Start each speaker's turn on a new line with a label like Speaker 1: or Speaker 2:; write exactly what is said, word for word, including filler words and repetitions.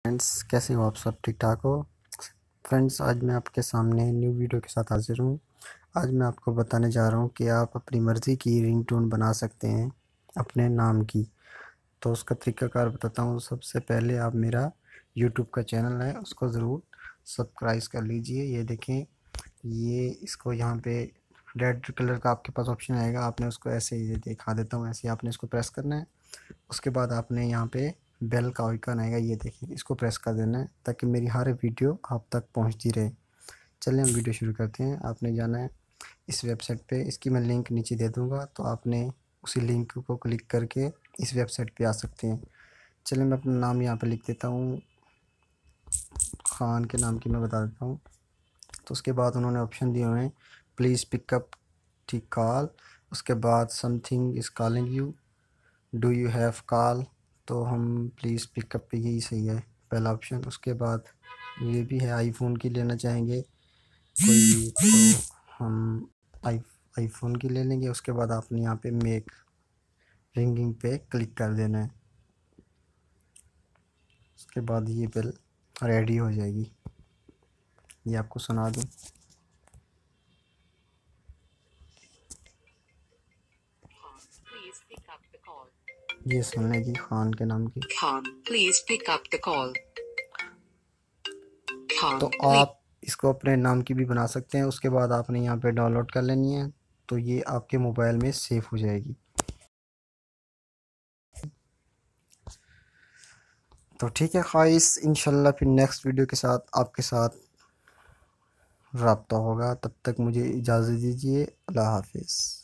Speaker 1: Friends, कैसे हो आप सब? ठीक ठाक हो? फ्रेंड्स, आज मैं आपके सामने न्यू वीडियो के साथ हाजिर हूँ। आज मैं आपको बताने जा रहा हूँ कि आप अपनी मर्ज़ी की रिंगटोन बना सकते हैं अपने नाम की। तो उसका तरीक़ाकार बताता हूँ। सबसे पहले आप मेरा यूट्यूब का चैनल है उसको ज़रूर सब्सक्राइब कर लीजिए। ये देखें, ये इसको यहाँ पे रेड कलर का आपके पास ऑप्शन आएगा। आपने उसको ऐसे ही दिखा देता हूँ, ऐसे आपने इसको प्रेस करना है। उसके बाद आपने यहाँ पे बेल का आइकन आएगा, ये देखिए, इसको प्रेस कर देना है ताकि मेरी हर वीडियो आप तक पहुँचती रहे। चलिए हम वीडियो शुरू करते हैं। आपने जाना है इस वेबसाइट पे, इसकी मैं लिंक नीचे दे दूँगा, तो आपने उसी लिंक को क्लिक करके इस वेबसाइट पे आ सकते हैं। चलिए मैं अपना नाम यहाँ पे लिख देता हूँ, खान के नाम की मैं बता देता हूँ। तो उसके बाद उन्होंने ऑप्शन दिए हुए हैं, प्लीज़ पिकअप ठीक कॉल। उसके बाद something is calling you, do you have call. तो हम प्लीज़ पिकअप पे, यही सही है पहला ऑप्शन। उसके बाद ये भी है, आईफोन की लेना चाहेंगे कोई भी तो हम आई आईफोन की ले लेंगे। उसके बाद आपने यहाँ पे मेक रिंगिंग पे क्लिक कर देना है। उसके बाद ये बिल रेडी हो जाएगी। ये आपको सुना दूँ, ये सुन लेगी खान के नाम की।
Speaker 2: Khan, please pick up the call. Khan,
Speaker 1: तो आप इसको अपने नाम की भी बना सकते हैं। उसके बाद आपने यहाँ पे डाउनलोड कर लेनी है, तो ये आपके मोबाइल में सेव हो जाएगी। तो ठीक है ख़ाइस, इंशाल्लाह फिर नेक्स्ट वीडियो के साथ आपके साथ रब्ता होगा। तब तक मुझे इजाज़त दीजिए। अल्लाह हाफिज़।